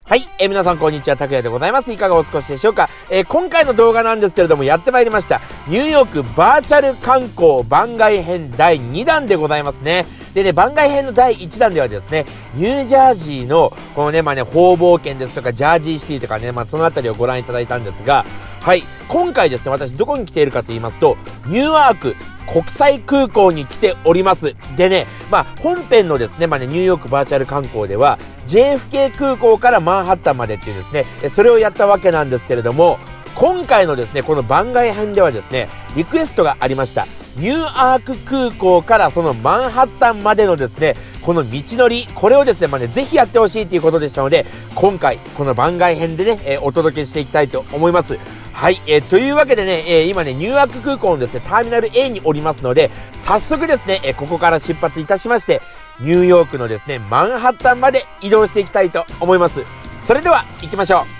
はい、皆さんこんにちは、拓也でございます。いかがお過ごしでしょうか。今回の動画なんですけれども、やってまいりました。ニューヨークバーチャル観光番外編第2弾でございますね。でね、番外編の第1弾ではですね、ニュージャージーの、このね、方々圏ですとか、ジャージーシティとかね、そのあたりをご覧いただいたんですが、はい、今回ですね、私どこに来ているかと言いますと、ニューアーク国際空港に来ております。でね、本編のですね、ニューヨークバーチャル観光では、JFK 空港からマンハッタンまでっていうですね、それをやったわけなんですけれども、今回のですね、この番外編ではですね、リクエストがありました。ニューアーク空港からそのマンハッタンまでのですね、この道のり、これをですね、ぜひやってほしいということでしたので、今回、この番外編でね、お届けしていきたいと思います。はい、というわけでね、今ね、ニューアーク空港のですね、ターミナル A におりますので、早速ですね、ここから出発いたしまして、ニューヨークのですね、マンハッタンまで移動していきたいと思います。それでは、行きましょう。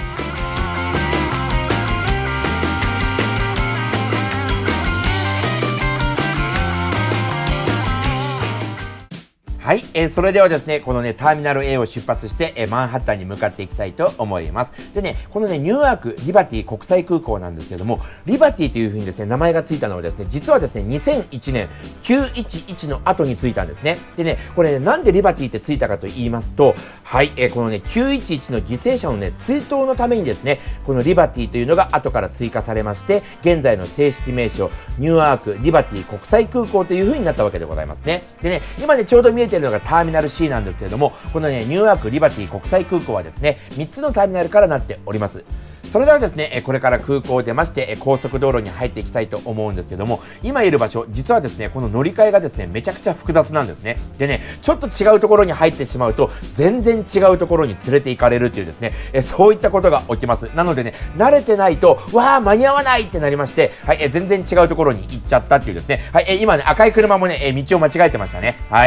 はい、それではですね、このね、ターミナル A を出発して、マンハッタンに向かっていきたいと思います。でね、このね、ニューアークリバティ国際空港なんですけども、リバティというふうにですね、名前がついたのはですね、実はですね、2001年911の後についたんですね。でね、これね、なんでリバティってついたかと言いますと、はい、このね、911の犠牲者のね、追悼のためにですね、このリバティというのが後から追加されまして、現在の正式名称、ニューアークリバティ国際空港というふうになったわけでございますね。でね、今ね、ちょうど見えているのがターミナル C なんですけれども、このね、ニューアークリバティ国際空港はですね、3つのターミナルからなっております。それではですね、これから空港を出まして、高速道路に入っていきたいと思うんですけども、今いる場所、実はですね、この乗り換えがですね、めちゃくちゃ複雑なんですね。でね、ちょっと違うところに入ってしまうと、全然違うところに連れて行かれるっていうですね、そういったことが起きます。なのでね、慣れてないと、わー、間に合わないってなりまして、はい、全然違うところに行っちゃったっていうですね、はい、今ね、赤い車もね、道を間違えてましたね。はい。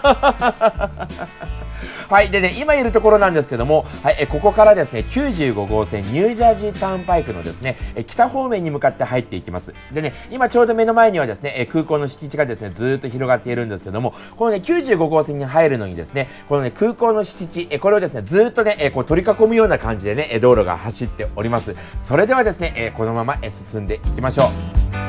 はい。でね、今いるところなんですけども、はい、ここからですね、95号線ニュージャージーターンパイクのですね、北方面に向かって入っていきます。でね、今ちょうど目の前にはですね、空港の敷地がですね、ずーっと広がっているんですけども、このね、95号線に入るのにですね、このね、空港の敷地、これをですね、ずーっとね、こう取り囲むような感じでね、道路が走っております。それではですね、このまま進んでいきましょう。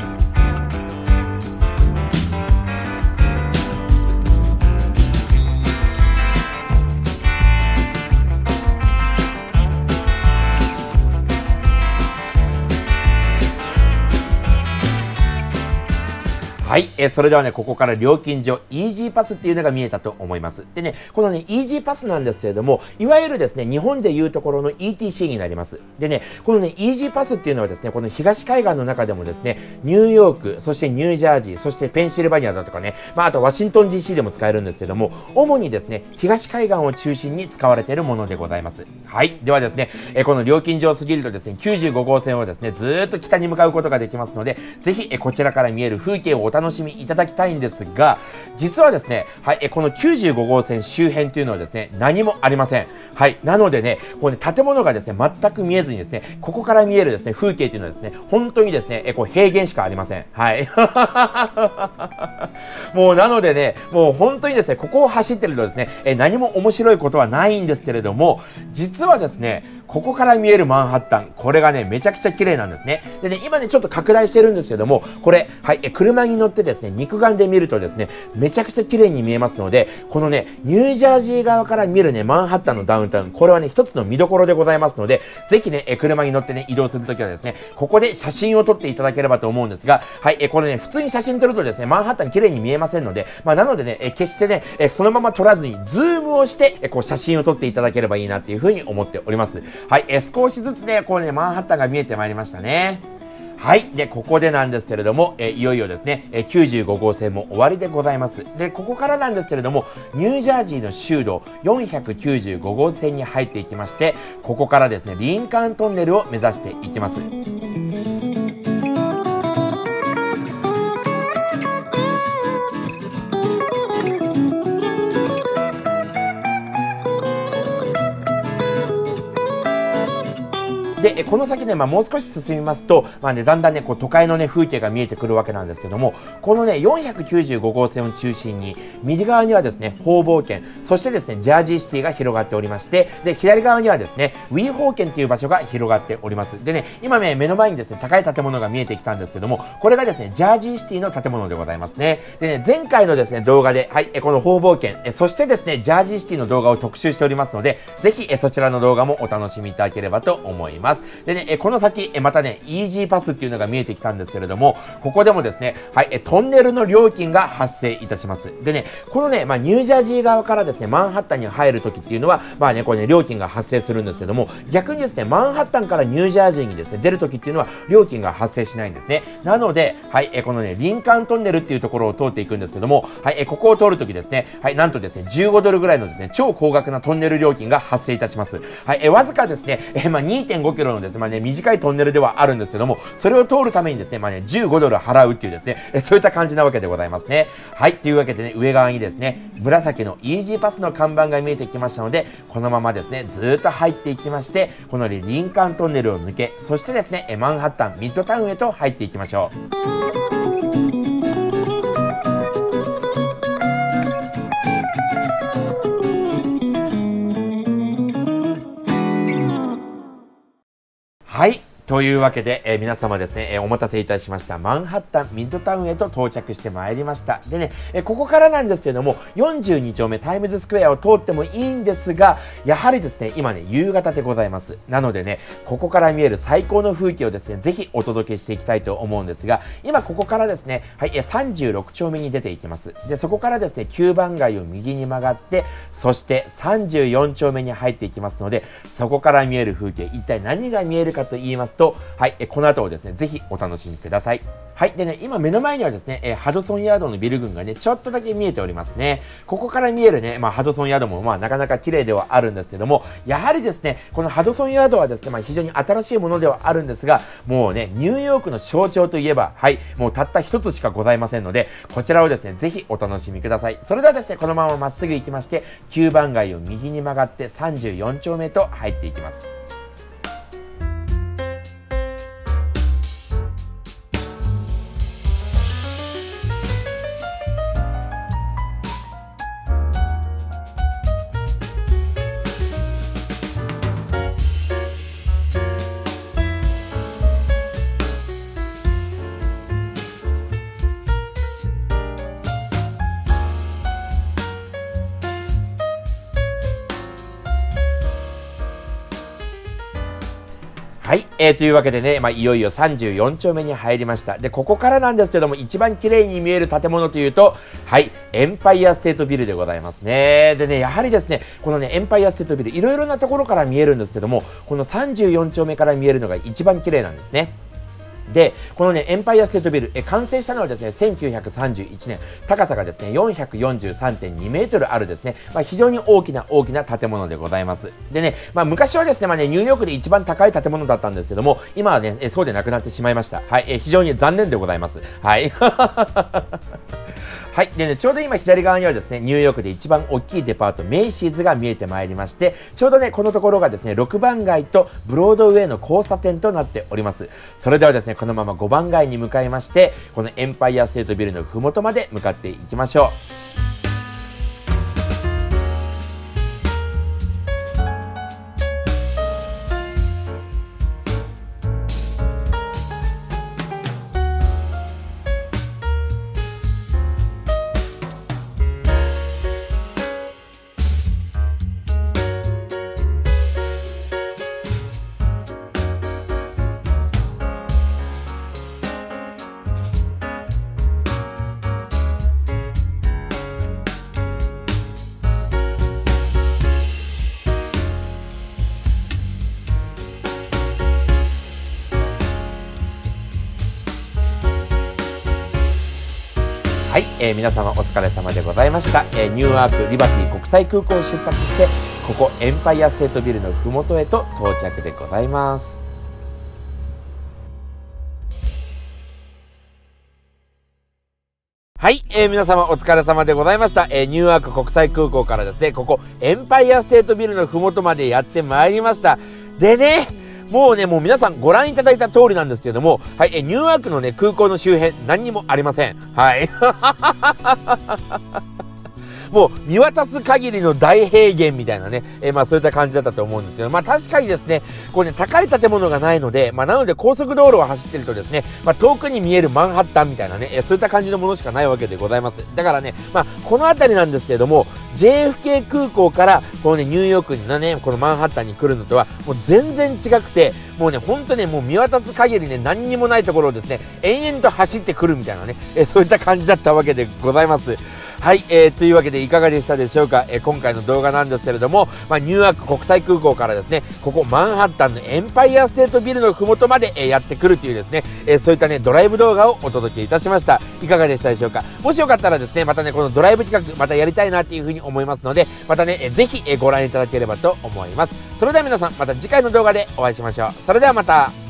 はい、それではね、ここから料金所、イージーパスっていうのが見えたと思います。でね、このね、イージーパスなんですけれども、いわゆるですね、日本でいうところの ETC になります。でね、このね、イージーパスっていうのはですね、この東海岸の中でもですね、ニューヨーク、そしてニュージャージー、そしてペンシルバニアだとかね、あとワシントン DC でも使えるんですけども、主にですね、東海岸を中心に使われているものでございます。はい、ではですね、この料金所を過ぎるとですね、95号線をですね、ずーっと北に向かうことができますので、ぜひ、こちらから見える風景をお楽しみいただきたいんですが、実はですね、はい、この95号線周辺というのはですね、何もありません。はい、なのでね、こうね、建物がですね、全く見えずにですね、ここから見えるですね、風景というのはですね、本当にですね、こう平原しかありません。はい。もうなのでね、もう本当にですね、ここを走ってるとですね、何も面白いことはないんですけれども、実はですね、ここから見えるマンハッタン、これがね、めちゃくちゃ綺麗なんですね。でね、今ね、ちょっと拡大してるんですけども、これ、はい、車に乗ってですね、肉眼で見るとですね、めちゃくちゃ綺麗に見えますので、このね、ニュージャージー側から見るね、マンハッタンのダウンタウン、これはね、一つの見どころでございますので、ぜひね、車に乗ってね、移動するときはですね、ここで写真を撮っていただければと思うんですが、はい、これね、普通に写真撮るとですね、マンハッタン綺麗に見えませんので、なのでね、決してね、そのまま撮らずに、ズームをして、こう、写真を撮っていただければいいなっていうふうに思っております。はい、少しずつね、こうね、マンハッタンが見えてまいりましたね。はい。で、ここでなんですけれども、いよいよですね、95号線も終わりでございます。で、ここからなんですけれども、ニュージャージーの州道495号線に入っていきまして、ここからですね、リンカーントンネルを目指していきます。 で、この先ね、もう少し進みますと、だんだんね、都会のね、風景が見えてくるわけなんですけども、このね、495号線を中心に、右側にはですね、ホーボー県、そしてですね、ジャージーシティが広がっておりまして、で、左側にはですね、ウィーホー県という場所が広がっております。でね、今ね、目の前にですね、高い建物が見えてきたんですけども、これがですね、ジャージーシティの建物でございますね。でね、前回のですね、動画で、はい、このホーボー県、そしてですね、ジャージーシティの動画を特集しておりますので、ぜひ、そちらの動画もお楽しみいただければと思います。でね、この先、またね、イージーパスっていうのが見えてきたんですけれども、ここでもですね、はい、トンネルの料金が発生いたします。でね、このね、ニュージャージー側からですね、マンハッタンに入るときっていうのは、これね、料金が発生するんですけども、逆にですね、マンハッタンからニュージャージーにですね、出るときっていうのは、料金が発生しないんですね。なので、はい、このね、リンカーントンネルっていうところを通っていくんですけども、はい、ここを通るときですね、はい、なんとですね、15ドルぐらいのですね、超高額なトンネル料金が発生いたします。はい、わずかですね、2.5 キロのですね、短いトンネルではあるんですけども、それを通るためにですね、15ドル払うっていうですね、そういった感じなわけでございますね。はい、というわけでね、上側にですね、紫のイージーパスの看板が見えてきましたので、このままですね、ずーっと入っていきまして、このリンカーントンネルを抜け、そしてですね、マンハッタン、ミッドタウンへと入っていきましょう。はい。というわけで、皆様ですね、お待たせいたしました。マンハッタンミッドタウンへと到着してまいりました。でね、ここからなんですけども、42丁目タイムズスクエアを通ってもいいんですが、やはりですね、今ね、夕方でございます。なのでね、ここから見える最高の風景をですね、ぜひお届けしていきたいと思うんですが、今ここからですね、はい、36丁目に出ていきます。で、そこからですね、9番街を右に曲がって、そして34丁目に入っていきますので、そこから見える風景、一体何が見えるかと言いますと、はい、この後をですね、ぜひお楽しみください。はい。でね、今目の前にはですね、ハドソンヤードのビル群がね、ちょっとだけ見えておりますね。ここから見えるね、ハドソンヤードもなかなか綺麗ではあるんですけども、やはりですね、このハドソンヤードはですね、非常に新しいものではあるんですが、もうね、ニューヨークの象徴といえば、はい、もうたった一つしかございませんので、こちらをですね、ぜひお楽しみください。それではですね、このまままっすぐ行きまして、9番街を右に曲がって34丁目と入っていきます。はい、というわけでね、いよいよ34丁目に入りました。で、ここからなんですけども、一番綺麗に見える建物というと、はい、エンパイアステートビルでございますね。でね、やはりですね、このね、エンパイアステートビル、いろいろなところから見えるんですけども、この34丁目から見えるのが一番綺麗なんですね。で、このね、エンパイアステートビル、完成したのはですね、1931年、高さがですね、443.2 メートルあるですね、非常に大きな建物でございます。でね、昔はですね、ニューヨークで一番高い建物だったんですけども、今はね、そうでなくなってしまいました。はい、非常に残念でございます。はい。はい。でね、ちょうど今左側にはですね、ニューヨークで一番大きいデパート、メイシーズが見えてまいりまして、ちょうどね、このところがですね、6番街とブロードウェイの交差点となっております。それではですね、このまま5番街に向かいまして、このエンパイアステートビルのふもとまで向かっていきましょう。はい、皆様お疲れ様でございました。ニューアークリバティ国際空港を出発して、ここエンパイアステートビルのふもとへと到着でございます。はい、皆様お疲れ様でございました。ニューアーク国際空港からですね、ここエンパイアステートビルのふもとまでやってまいりました。でね、 もうね、もう皆さんご覧いただいた通りなんですけれども、はい、ニューアークのね、空港の周辺、何にもありません。はい。もう見渡す限りの大平原みたいなね、そういった感じだったと思うんですけど、確かにですね、これね、高い建物がないので、なので高速道路を走ってるとですね、遠くに見えるマンハッタンみたいなね、そういった感じのものしかないわけでございます。だからね、この辺りなんですけれども、JFK 空港から、このね、ニューヨークのね、このマンハッタンに来るのとは、もう全然違くて、もうね、ほんとね、もう見渡す限りね、何にもないところをですね、延々と走ってくるみたいなね、そういった感じだったわけでございます。はい、というわけでいかがでしたでしょうか。今回の動画なんですけれども、ニューアーク国際空港からですね、ここマンハッタンのエンパイアステートビルの麓まで、やってくるというですね、そういったね、ドライブ動画をお届けいたしました。いかがでしたでしょうか。もしよかったらですね、またね、このドライブ企画、またやりたいなっていうふうに思いますので、またね、ぜひご覧いただければと思います。それでは皆さん、また次回の動画でお会いしましょう。それではまた。